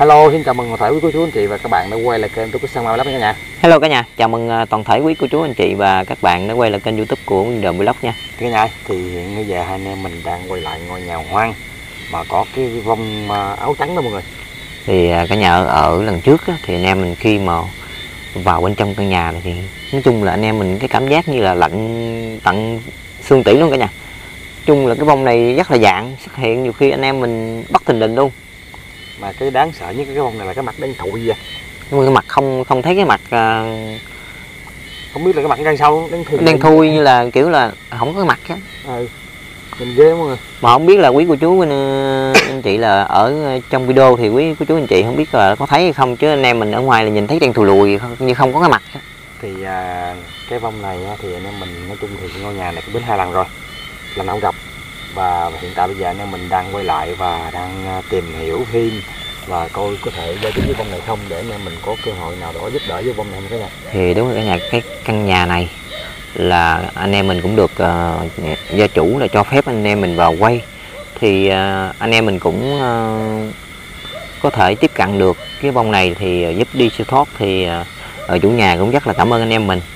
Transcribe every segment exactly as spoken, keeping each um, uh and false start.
Hello, xin chào mừng toàn thể quý cô chú anh chị và các bạn đã quay lại kênh YouTube Sơn Mai Vlog nha cả nhà. Hello cả nhà, chào mừng toàn thể quý cô chú anh chị và các bạn đã quay lại kênh YouTube của Nguyên Đời Vlog nha. Cả nhà, thì hiện bây giờ hai anh em mình đang quay lại ngôi nhà hoang mà có cái vong áo trắng đó mọi người. Thì cả nhà ở, ở lần trước á, thì anh em mình khi mà vào bên trong căn nhà này thì nói chung là anh em mình cái cảm giác như là lạnh tận xương tủy luôn cả nhà. Chung là cái vong này rất là dạng xuất hiện nhiều khi anh em mình bất thình lình luôn. Mà cái đáng sợ nhất cái vong này là cái mặt đen thùi vậy. Nhưng mà cái mặt không không thấy cái mặt uh... không biết là cái mặt đen sâu đen thui, đen thui như là kiểu là không có cái mặt á. Ừ. Nhìn ghê mọi người. Mà không biết là quý cô chú anh, anh chị là ở trong video thì quý cô chú anh chị không biết là có thấy hay không, chứ anh em mình ở ngoài là nhìn thấy đen thùi lùi như không có cái mặt. Thì à, cái vong này thì anh em mình nói chung thì ngôi nhà này cũng đến hai lần rồi, lần nào cũng gặp. Và hiện tại bây giờ anh em mình đang quay lại và đang tìm hiểu thêm và coi có thể giao tiếp với vong này không, để anh em mình có cơ hội nào đó giúp đỡ với vong này cả nhà. Thì đúng rồi cả nhà, cái căn nhà này là anh em mình cũng được uh, gia chủ là cho phép anh em mình vào quay, thì uh, anh em mình cũng uh, có thể tiếp cận được cái vong này thì giúp đi siêu thoát, thì uh, chủ nhà cũng rất là cảm ơn anh em mình.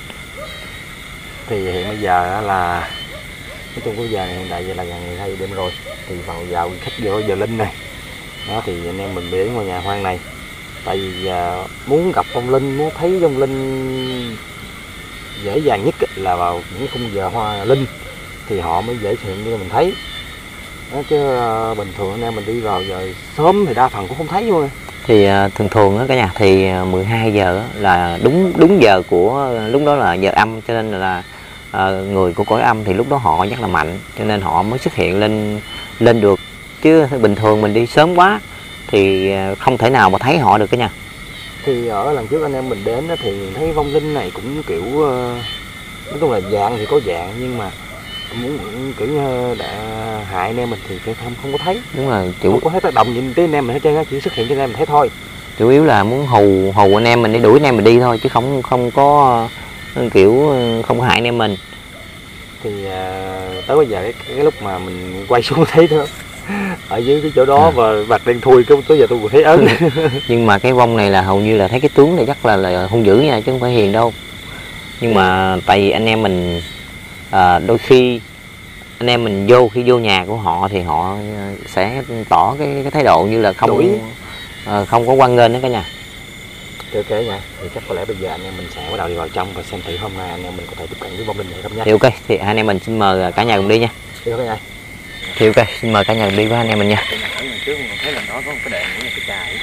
Thì hiện bây giờ là nói chung cái giờ hiện tại giờ là gần mười hai giờ đêm rồi, thì vào vào khách vô giờ linh này đó, thì anh em mình đến ngôi nhà hoang này tại vì uh, muốn gặp vong linh, muốn thấy vong linh dễ dàng nhất là vào những khung giờ hoa linh thì họ mới dễ hiện như mình thấy đó, chứ uh, bình thường anh em mình đi vào giờ sớm thì đa phần cũng không thấy luôn. Thì uh, thường thường đó cả nhà, thì mười hai giờ là đúng đúng giờ của lúc đó là giờ âm, cho nên là uh, người của cõi âm thì lúc đó họ rất là mạnh, cho nên họ mới xuất hiện lên lên được, chứ bình thường mình đi sớm quá thì không thể nào mà thấy họ được cả nhà. Thì ở lần trước anh em mình đến thì thấy vong linh này cũng kiểu uh, nói chung là dạng thì có dạng, nhưng mà muốn kiểu như đã hại anh em mình thì không không có thấy. Đúng là chủ không có thấy tác động nhìn tới anh em mình hết trơn á, chỉ xuất hiện cho anh em mình thấy thôi. Chủ yếu là muốn hù hù anh em mình để đuổi anh em mình đi thôi, chứ không không có kiểu không có hại anh em mình. Thì uh, tới bây giờ cái, cái lúc mà mình quay xuống thấy thôi ở dưới cái chỗ đó à. Và mặt đen thui, cái tới giờ tôi còn thấy ớn. Nhưng mà cái vong này là hầu như là thấy cái tướng này chắc là là hung dữ nha, chứ không phải hiền đâu. Nhưng mà tại vì anh em mình à, đôi khi anh em mình vô khi vô nhà của họ thì họ sẽ tỏ cái, cái thái độ như là không à, không có hoan nghênh đó cả nhà. Ok nha, thì chắc có lẽ bây giờ anh em mình sẽ bắt đầu đi vào trong và xem thử hôm nay anh em mình có thể tiếp cận với vong linh này không nha. Thì ok, thì anh em mình xin mời cả nhà cùng đi nha. Đi thôi cả nhà. Thì ok, xin mời cả nhà cùng đi với anh em mình nha. Trước mình thấy lần đó có một cái đèn, cái chài.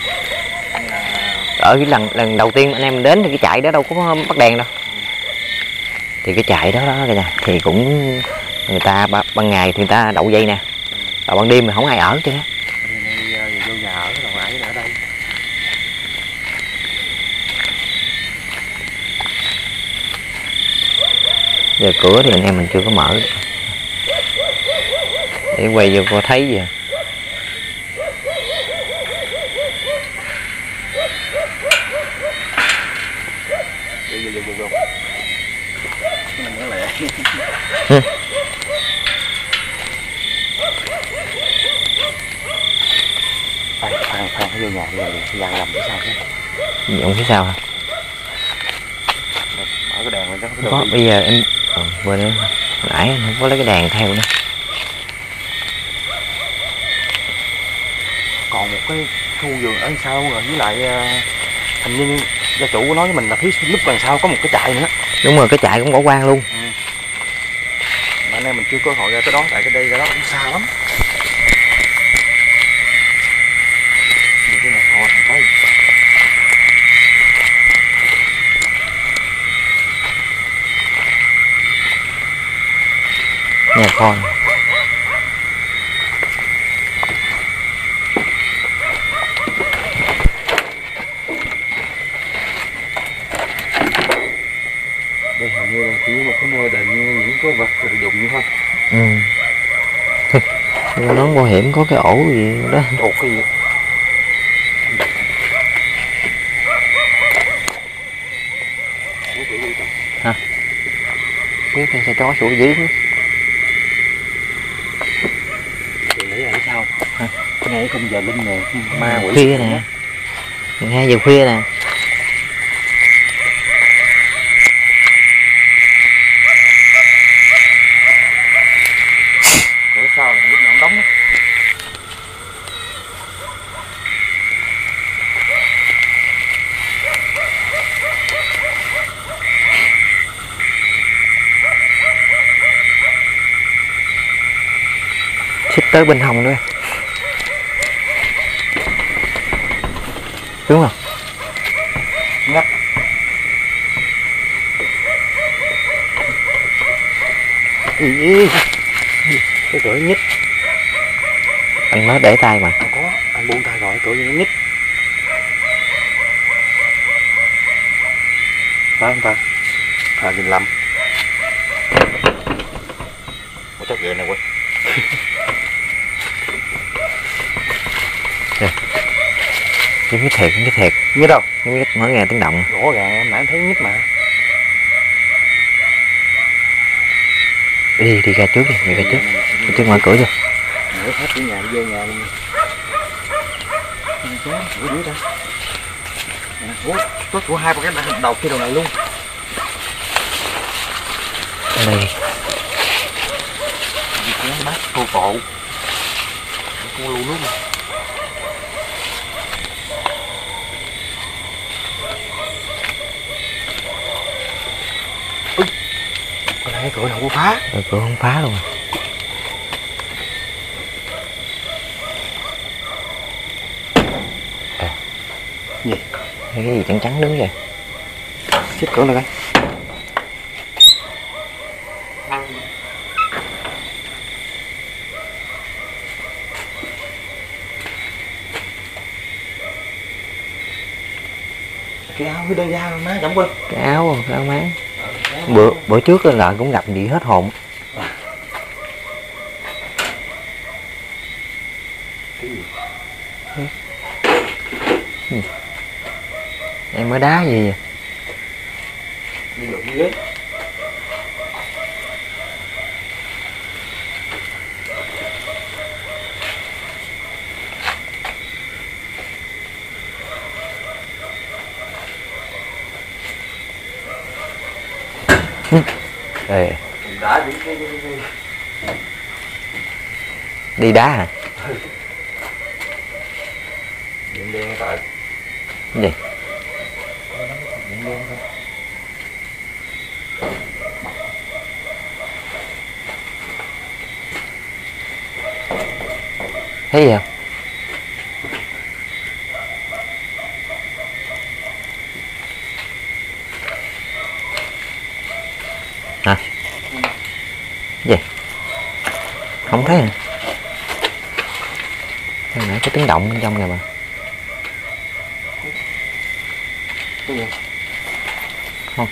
Ở cái lần lần đầu tiên anh em đến thì cái chạy đó đâu có bắt đèn đâu. Thì cái chạy đó đó cả nhà, thì cũng người ta ban ngày thì người ta đậu dây nè, và ban đêm mà không ai ở chứ á. Vô nhà ở đâu ai ở đây. Giờ cửa thì anh em mình chưa có mở để quay vô có thấy gì à. Vô vô vô vô. Mình nhớ lại. Khoan khoan khoan vô nhà vô nhà làm cái sao chứ? Ông phía sau hả? Mở cái đèn lên cho cái có, bây giờ em ờ, quên nữa, nãy em không có lấy cái đèn theo nữa. Còn một cái khu vườn ở sau rồi, với lại uh, hình như gia chủ có nói với mình là phía lúc đằng sau có một cái trại nữa. Đúng rồi, cái trại cũng bỏ hoang luôn. Ừ. Mà anh em mình chưa có hội ra tới đó, tại cái đây ra đó cũng xa lắm. Như cái này thôi tới. Nhà kho. Đây hầu như là chỉ một cái ngôi đền những cái vật thực dụng thôi. Ừ. Nó bảo hiểm có cái ổ gì đó. Ổ cái gì? Hả? Biết thì sao chó sủa dưới. Chị nghĩ là sao? Hả? Cái này không giờ linh nè, ma quỷ kia nè. hai giờ khuya nè. Cửa sau là lúc nào cũng đóng á. Xích tới bên hông nữa. Đúng không? Ngắt. Ý, cái cửa nhích. Anh mới để tay mà. Không có, anh buông tay rồi, cửa nó nhích. Phải không ta? hai nghìn lăm. Ủa chắc vậy nè quên. Cái cái thiệt, cái thiệt. Nhích đâu? Cái nhích mới nghe tiếng động. Rõ ràng em nãy em thấy nhích mà. Đi đi ra trước đi, đi ra trước. Đi trước mở cửa vô. Mở hết cửa nhà đi vô nhà luôn. Chán, cửa đuổi ra. Ủa, có của hai cái đầu kia đầu này luôn. Đây. Chán bát cô cộ. Cô lưu nước mà. Cái cửa nào có phá. Rồi cửa không phá luôn. À. Gì? Cái gì trắng trắng đứng vậy? Xích cửa lại coi. Cái áo cái đơn da má chẳng quên. Cái áo, cái áo má. Bữa bữa trước là cũng gặp gì hết hồn. Cái gì? Ừ. Em mới đá gì vậy? Đi được ghế. Ê. Đá đi, đi, đi, đi. Đi đá hả? Điện đen tại. Gì? Điện đen thôi. Thấy gì không? Hả? Gì? Không thấy hả? Hồi nãy có tiếng động bên trong kìa mà. Cái gì? Không.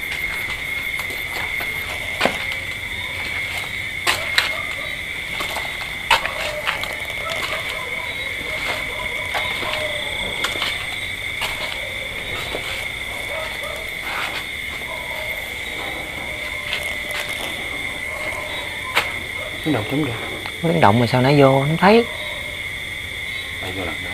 Tiếng động trống kìa. Có tiếng động mà sao nãy vô không thấy? Đây vô lần nữa.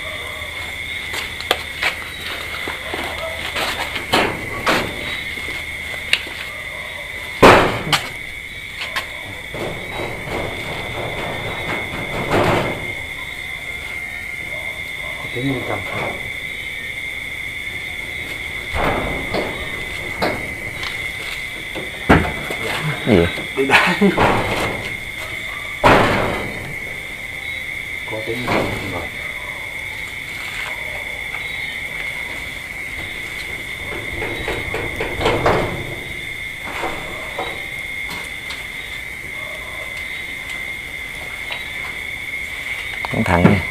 Có tiếng bên trong. Gì? Đi đá. Có tiếng bên trong rồi. Cẩn thận nha.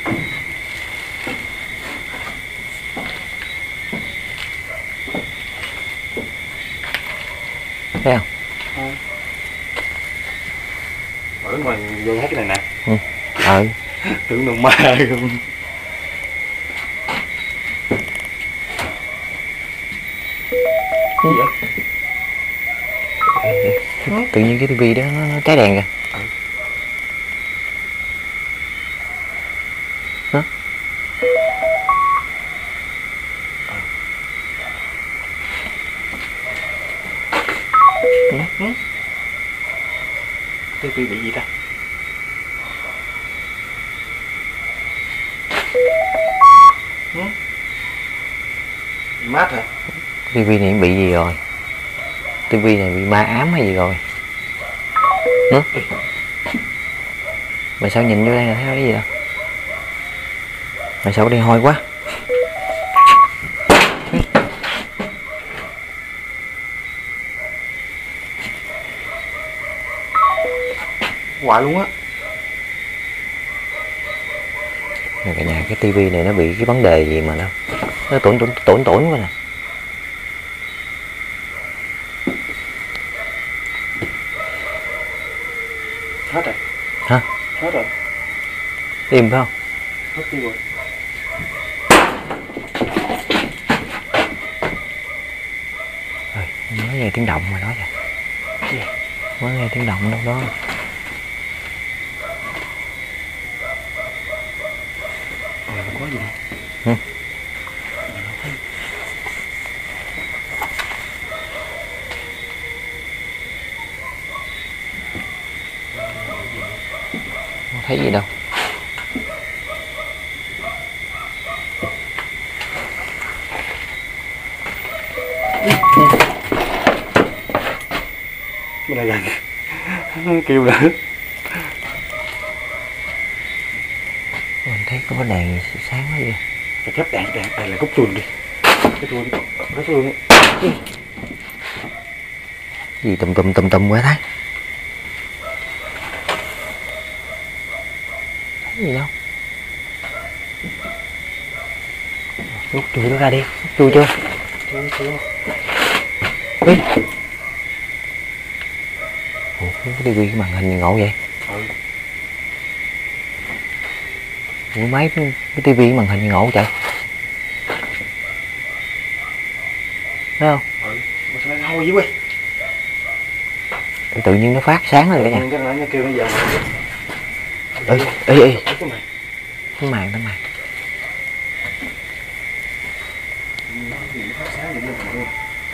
Thấy không? Ở ngoài dây hát cái này nè. Ừ. Ừ. Tưởng đâu ma không. Gì vậy? Tự nhiên cái tivi đó nó, nó cháy đèn kìa. Ừ. Hả? Ừ? tivi bị gì ta? Ừ? Bị mát hả? Tivi này bị gì rồi? Tivi này bị ma ám hay gì rồi? Hả? Mày sao nhìn vô đây là thấy cái gì đâu? Mày sao đi hôi quá? Hoài luôn á. Cả nhà, cái tivi này nó bị cái vấn đề gì mà đâu? Nó tổn tổn tổn tổn quá nè. Hết rồi. Hả? Hết rồi. Im phải không? Hết tiêu rồi. Rồi, mới nghe tiếng động mà nói vậy. Gì? Mới nghe tiếng động đâu đó. Ờ, không có gì đâu. Ừ. Không thấy gì đâu. Cái này gần kêu nữa. Mình thấy có cái đèn sáng quá vậy. Cái thép đèn đèn đèn là cúc chuồn đi. Cái chuồn đi. Cái chuồn đi. Gì tùm tùm tùm tùm quá thấy. Thấy gì đâu. Rút chui nó ra đi. Rút chui chưa? Chưa chưa. Ê. Ủa, cái tivi cái màn hình gì ngộ vậy? Ừ. Ủa máy cái, cái tivi màn hình gì ngộ vậy? Thấy không? Ừ. Mà sao nó hôi dữ vậy? Tự nhiên nó phát sáng lên cả nhà. Cái nó kêu nó giờ. Ê ê ê. Cái màn. Cái màn cái màn. Nó phát sáng vậy luôn.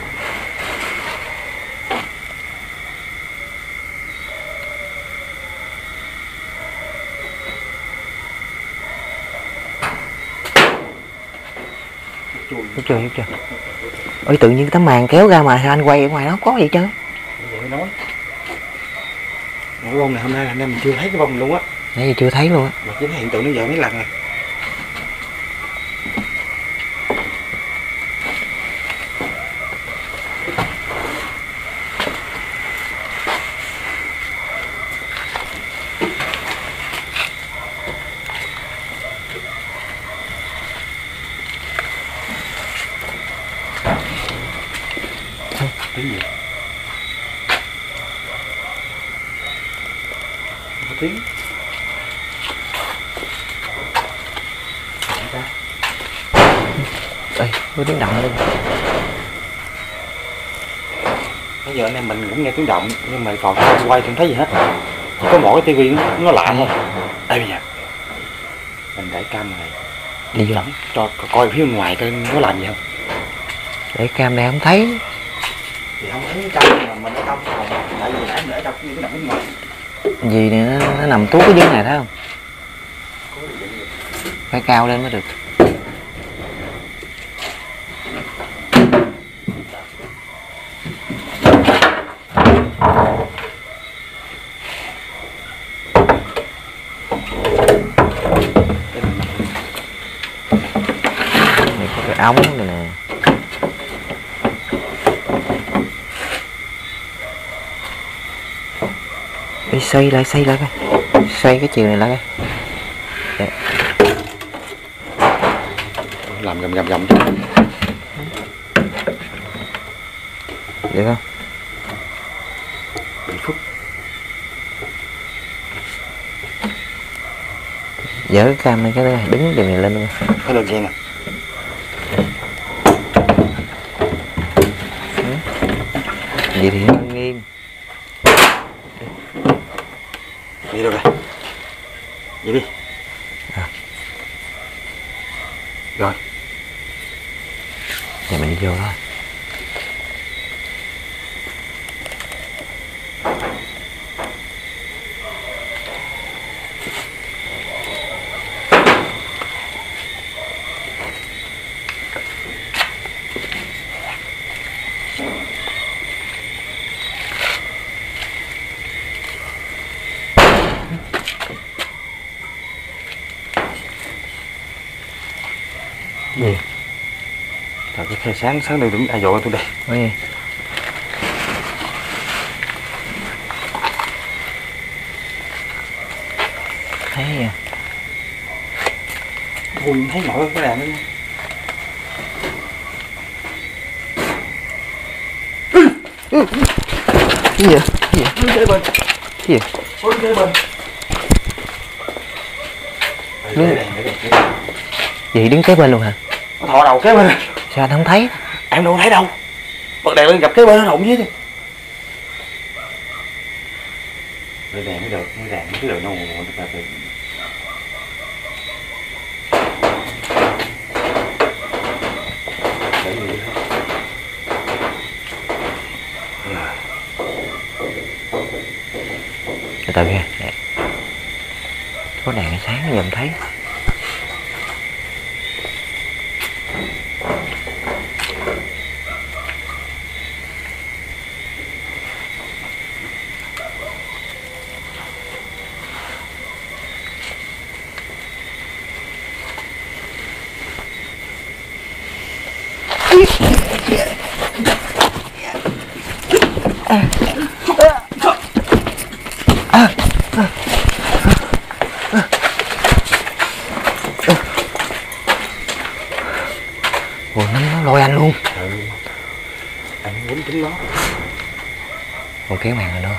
Hiểu chưa, hiểu chưa? Ôi tự nhiên cái tấm màn kéo ra mà sao anh quay ở ngoài đó có gì chứ? Vậy mới nói. Cái bông này hôm nay anh em mình chưa thấy cái bông luôn á. Nãy giờ chưa thấy luôn á. Mà chỉ thấy hiện tượng nó giờ mấy lần rồi. Cái gì? Có tiếng. Ê, có tiếng động luôn. Bây giờ anh em mình cũng nghe tiếng động nhưng mà còn không quay không thấy gì hết. Chỉ có mỗi cái tivi nó, nó lạ thôi. Đây bây giờ mình để cam này Đi vô. chấm cho coi phía bên ngoài coi nó làm gì không. Để cam này không thấy. Thì không thấy cái trong mà mình ở trong phòng. Tại vì nãy mình ở trong cái nằm bên ngoài. Gì này nó, nó nằm tuốt ở dưới này thấy không? Phải cao lên mới được. Này có cái ống này nè. Đi xoay lại, xoay lại coi. Xoay cái chiều này lại coi. Đấy. Làm gầm gầm gầm chứ. Được không? mười phút. Dỡ cái cam này cái này đứng điều này lên luôn. Cái đường dây nè. Vậy thì nó nghiêng. Đi đâu rồi? Vậy đi. À. Rồi. Giờ mình đi vô thôi. cái khe sáng sáng đây đứng ai dội tôi đây. Ôi. Thấy à. Tôi thấy nổi cái đèn đó. Cái gì vậy? Cái gì vậy? Đứng kế bên. Cái gì? Đứng kế bên. Đứng... Gì đứng kế bên luôn hả? Nó thò đầu kế bên. Sao anh không thấy? Em đâu thấy đâu. Bật đèn lên gặp kế bên nó đụng với chứ. Cái đèn mới được, cái đèn cái đường nó ngồi được rồi. Từ từ nha. Có đèn sáng giờ em thấy. Ủa nó, nó lôi anh luôn. Ừ. Anh muốn tính nó. Còn kéo màn rồi nữa.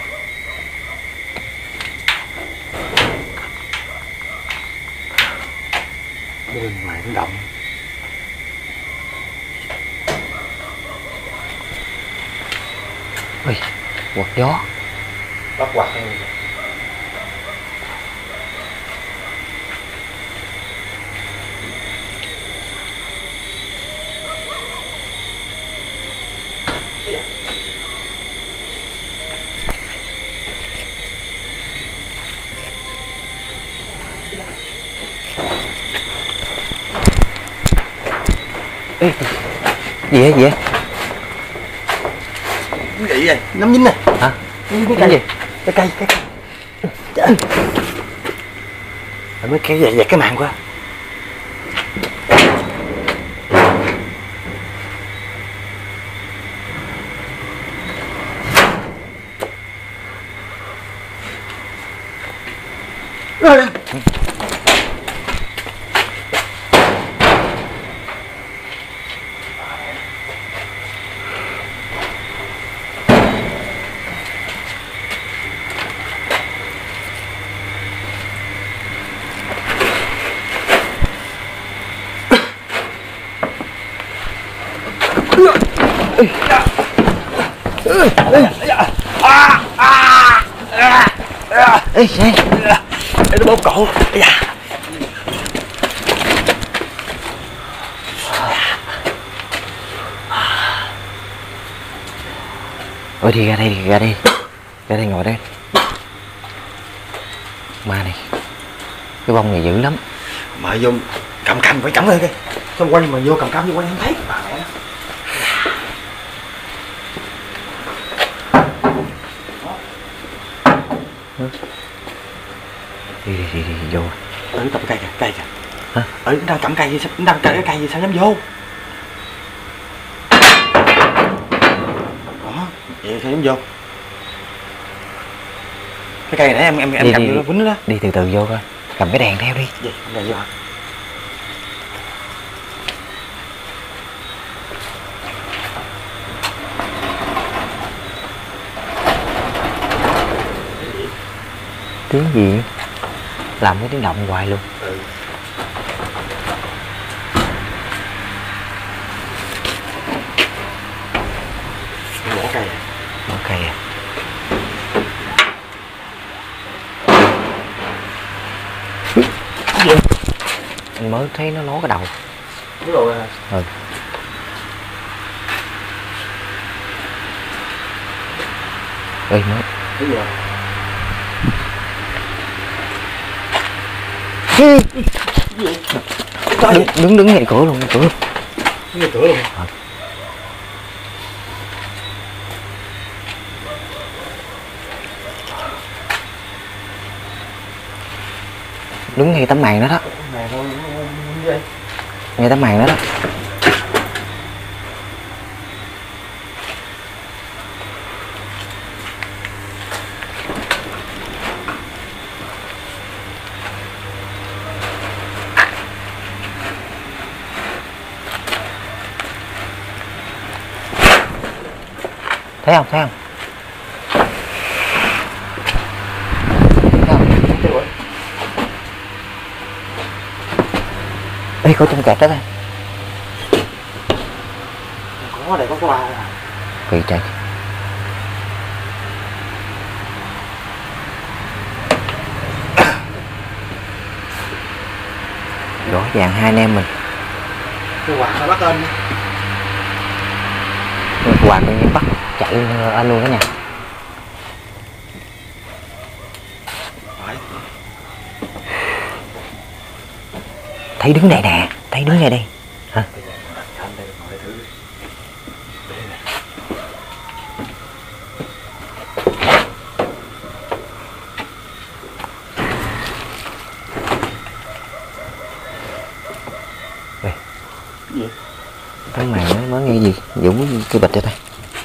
Bên ngoài nó động. Ui, quạt gió. Bắt quạt em. Ê, gì vậy, gì vậy? Cái gì vậy? Nắm dính nè. Hả? Cái Cái cây gì? Cái cây, cái cây. Anh mới kéo dạt dạt cái màn qua. Ê! Ê, ê, Ê, nó bóp cổ. Ê da. ôi đi ra đây, đi ra đây. Ra đây ngồi đây. Ma này. Cái bông này dữ lắm. Mà vô cầm cam phải cắm lên kìa. Xong quanh mà vô cầm cam vô quanh không thấy. Bà mẹ. Đi đi đi, đi vô. Ừ, cầm cây kìa, cây kìa. Hả? Ừ, nó đang cầm cây gì sao, nó đang cầm cái cây gì sao dám vô. Đó, vậy sao dám vô. Cái cây này em em em Đi, cầm đi, vô nó quýnh đó. Đi từ từ vô coi. Cầm cái đèn theo đi. Gì, cái này vô hả? Tiếng gì? Làm cái tiếng động hoài luôn. Ừ. Bỏ cây à? Ok à. Cái gì? Anh mới thấy nó ló cái đầu. Cái đồ này. Ừ. Ê mới. Cái gì à? Đứng, đứng đứng ngay cửa luôn, ngay cửa. Cái cửa luôn. Ừ. Đứng ngay tấm màn đó đó. Này thôi, cái gì vậy? Ngay tấm màn đó đó. Thấy không? Thấy không? Ê, có trong kẹt đó đây. Có đây, có có ba. Kỳ trời. Rõ ràng hai anh em mình. Cái quạt nó bắt lên. Quạt tự nhiên bắt chạy anh luôn đó nha. Thấy đứng đây nè, thấy đứng ngay đây. Hả? Đây. Gì? Cái mày mới mới nghe gì? Dũng cái bịch cho tay.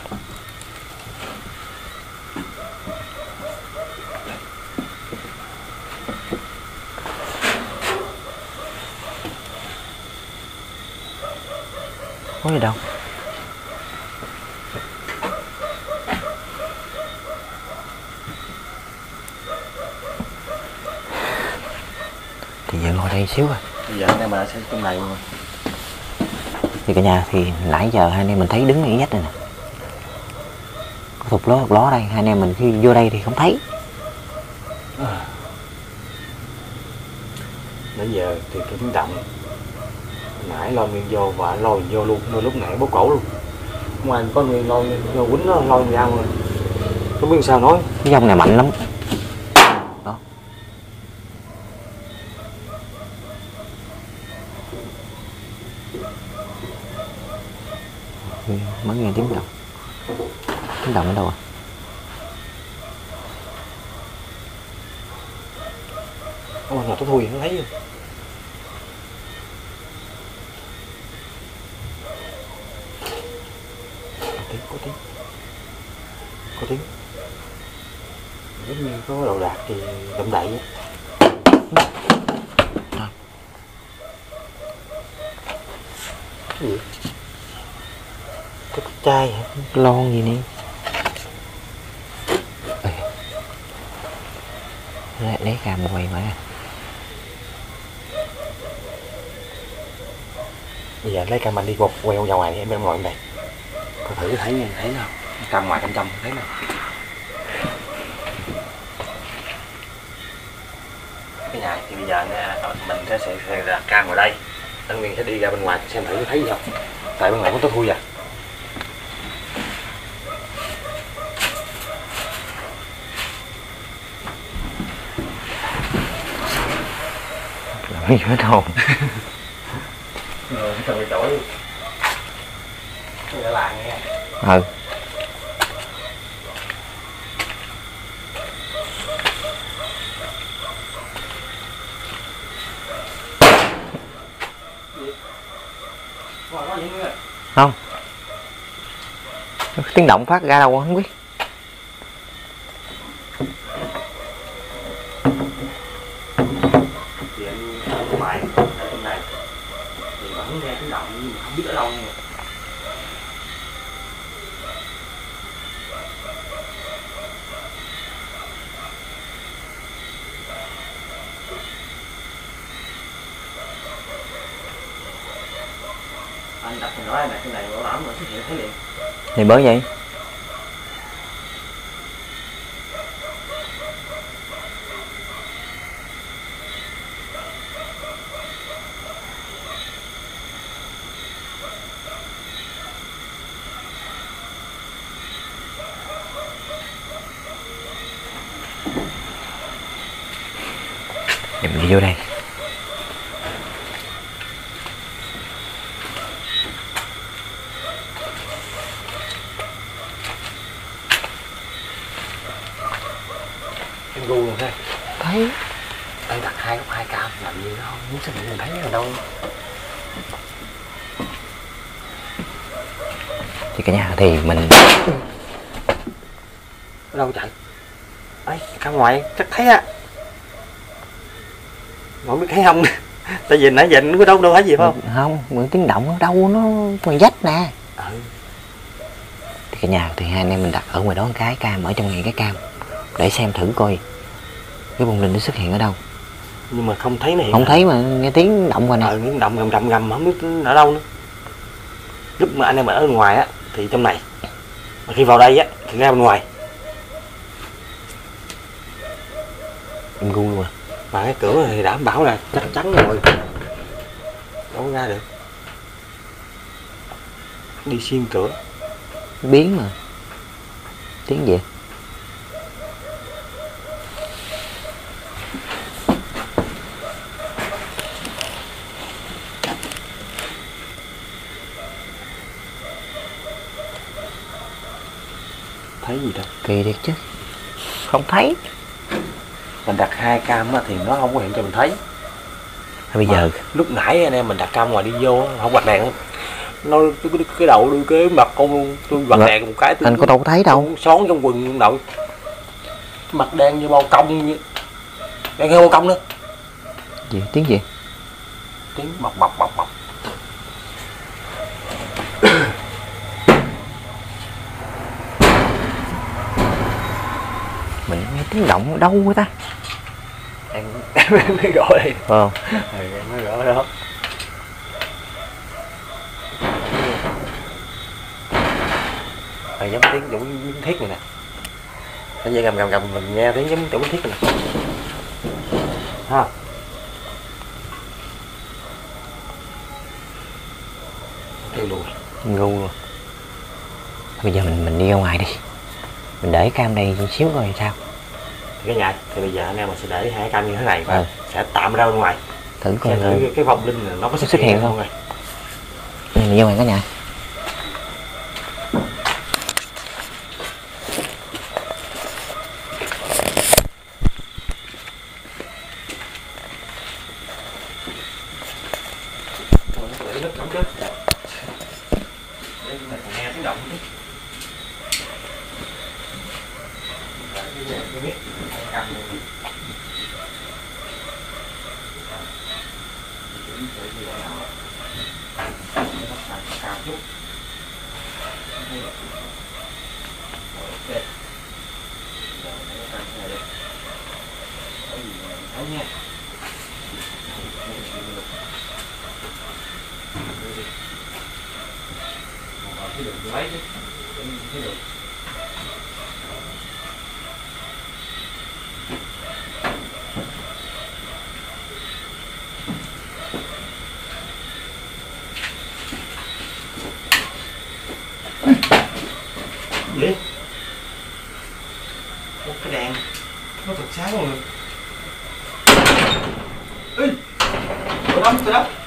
Có gì đâu. Thì giờ ngồi đây xíu rồi. Bây giờ anh em mình sẽ trong này luôn. Thì cả nhà thì nãy giờ hai anh em mình thấy đứng ngay vách này nè. Có thục ló thục ló đây, hai anh em mình khi vô đây thì không thấy. À. Nãy giờ thì cái tiếng động nãy lôi Nguyên vô và lôi vô luôn, lôi lúc nãy bóp cổ luôn. Không ai có Nguyên lôi vô quýnh nó lôi ra rồi. Không biết sao nói. Cái dòng này mạnh lắm. Đó. Mới nghe tiếng động. Tiếng động ở đâu à? Ôi nào tôi thui không thấy. Có tiếng, có tiếng. Có tiếng. Giống như có đồ đạc thì động đậy á. Cái gì? Cái chai hả? Cái lon gì nè. Lấy, lấy cà quay mà. Bây giờ lấy cam anh đi quật queo ra ngoài đi, em em ngồi bên đây. Có thử thấy nghe, thấy không? Cam ngoài cam trong thấy nào? Cái nhà thì bây giờ mình sẽ sẽ đặt cam vào đây. Anh Nguyên sẽ đi ra bên ngoài xem thử thấy gì không? Tại bên ngoài có tối thui à. Làm gì hết hồn. Rồi, cần bị chổi. Cái đã làm nghe. Ừ. Không. Tiếng động phát ra đâu không biết. Thì anh ở ngoài ở trong này thì vẫn nghe tiếng động nhưng mà không biết ở đâu nha. Anh đặt mình nói là cái này bảo đảm mà xuất hiện thấy liền. Thì bởi vậy. Để mình đi vô đây. Em gu rồi ha. Thấy. Đây đặt hai góc hai cam làm gì đó không muốn xác định mình thấy ở đâu. Thì cả nhà thì mình Ở đâu chạy? Ấy, cam ngoài chắc thấy á. Mà không biết thấy không. Tại vì nãy giờ nó có đâu đâu thấy gì phải không? Không, mượn tiếng động ở đâu nó ngoài vách nè. Ừ. thì cả nhà thì hai anh em mình đặt ở ngoài đó một cái cam, ở trong này cái cam để xem thử coi cái bông linh nó xuất hiện ở đâu. Nhưng mà không thấy này, không thấy mà nghe tiếng động rồi nè. ờ, tiếng động gầm gầm gầm không biết ở đâu nữa. Lúc mà anh em ở bên ngoài á thì trong này, mà khi vào đây á thì ra bên ngoài. Em gu luôn à. Mà cái cửa thì đảm bảo là chắc chắn rồi, đâu có ra được, đi xuyên cửa. Biến mà tiếng gì? Thấy gì đâu, Kỳ thiệt chứ, không thấy. mình đặt hai cam á thì nó không có hiện cho mình thấy. Bây giờ Lúc nãy anh em mình đặt cam ngoài đi vô không bật đèn, nó cái, cái, cái đầu đưa cái mặt con luôn, tôi bật Mà, đèn một cái tôi, anh có đâu có thấy đâu. xón trong quần luôn đội, mặt đen như bao công vậy. Đen hơn bao công nữa. Gì tiếng gì? Tiếng bọc bọc bọc bọc. Mình nghe tiếng động đâu vậy ta? Em em mới gọi đây. Ờ. Ừ, em mới gọi đó. À, giống tiếng giống miếng thiết này nè. Cái dây gầm gầm gầm mình nghe tiếng giống giống miếng thiết này nè. Ha. Kêu luôn. Ngu luôn. Bây giờ mình mình đi ra ngoài đi. Mình để cam đây một xíu coi sao. Thì cái nhà thì bây giờ anh em mình sẽ để hai cam như thế này và Ừ. sẽ tạm ra bên ngoài. Thử coi Xem thử cái, cái vòng linh này nó có xuất, xuất hiện không. Rồi. Mình vô ngoài cả nhà. Nghe tiếng động chứ. Lấy chứ, thấy được. Gì? Một cái đèn nó thật sáng luôn rồi. Ê! Tôi đóng, tôi đóng.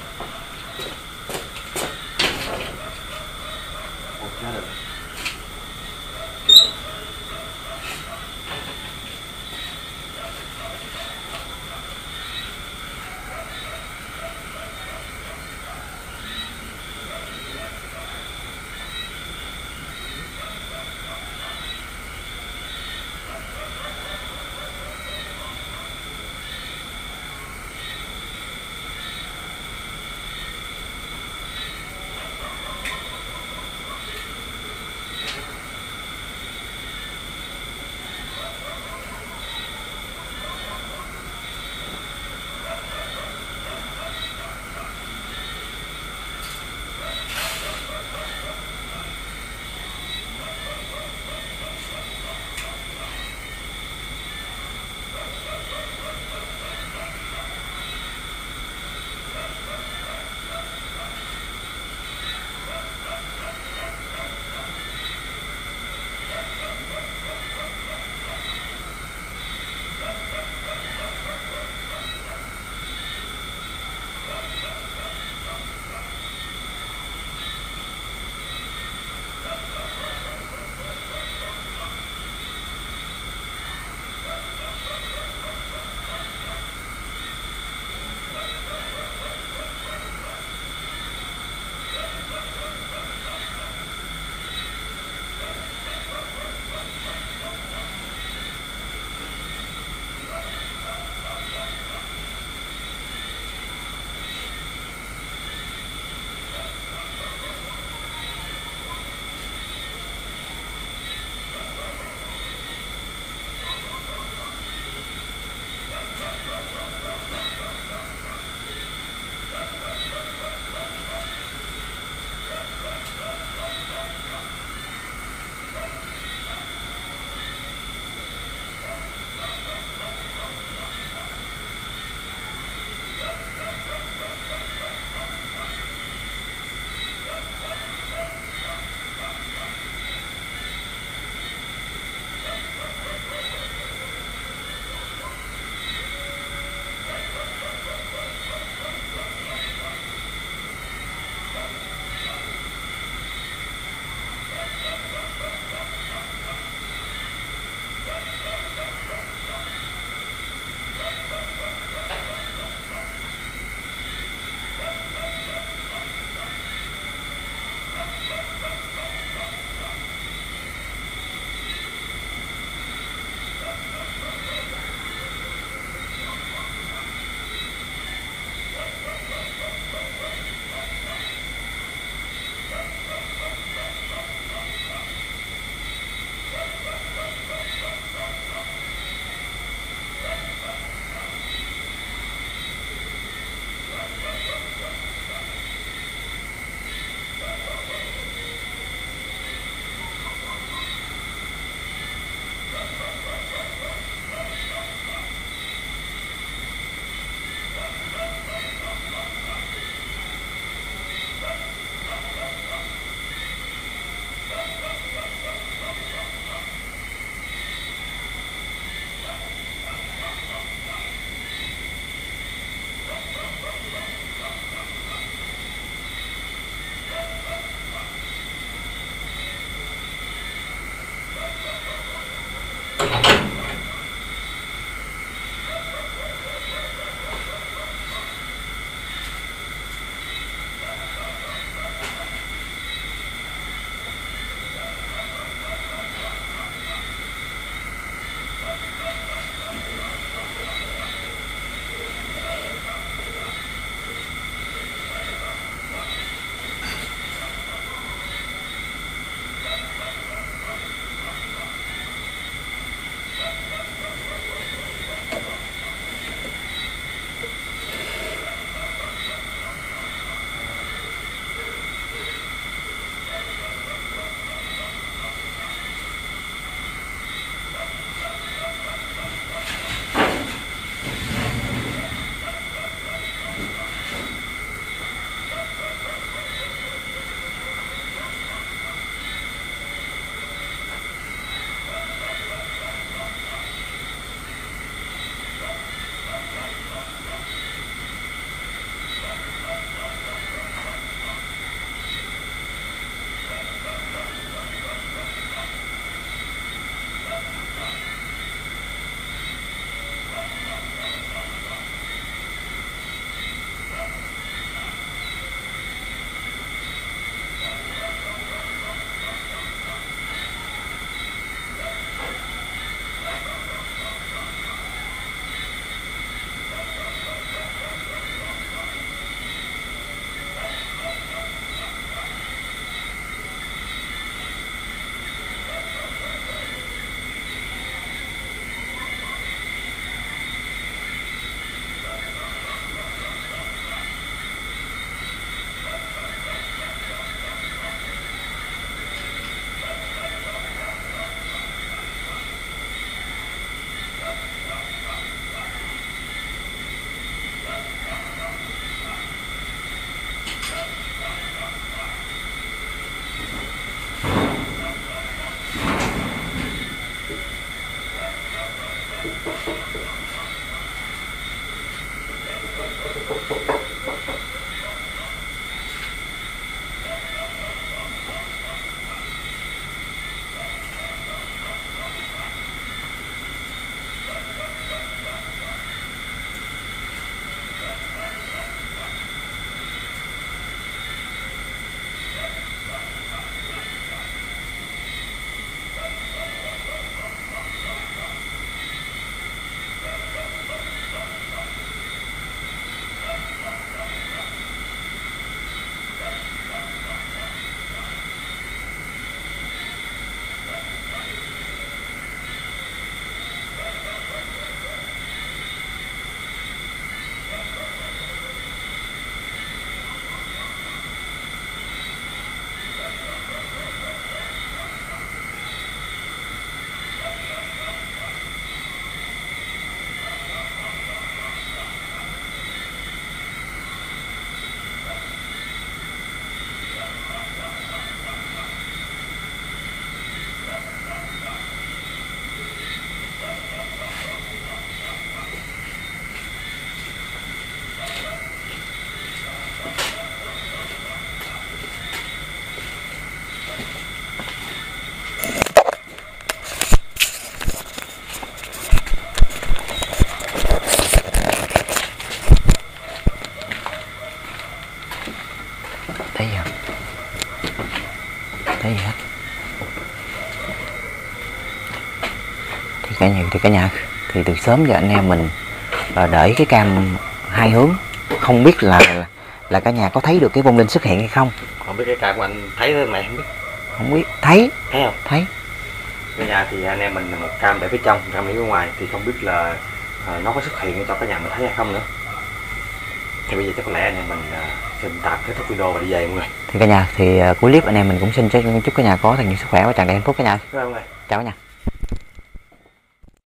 cả nhà thì cả nhà thì từ sớm giờ anh em mình à, để cái cam hai hướng, không biết là là cả nhà có thấy được cái vong linh xuất hiện hay không. Không biết cái cam của anh thấy thôi mẹ không biết. Không biết, thấy Thấy không? thấy. Cả nhà thì anh em mình một cam để phía trong, cam để phía ngoài, thì không biết là à, nó có xuất hiện cho cả nhà mình thấy hay không nữa. Thì bây giờ chắc có lẽ anh em mình à, xin tạm kết thúc video và đi về mọi người. Thì cả nhà thì uh, cuối clip anh em mình cũng xin chúc cả nhà có thật nhiều sức khỏe và tràn đầy hạnh phúc cả nhà. Cảm ơn mọi người. Chào cả nhà.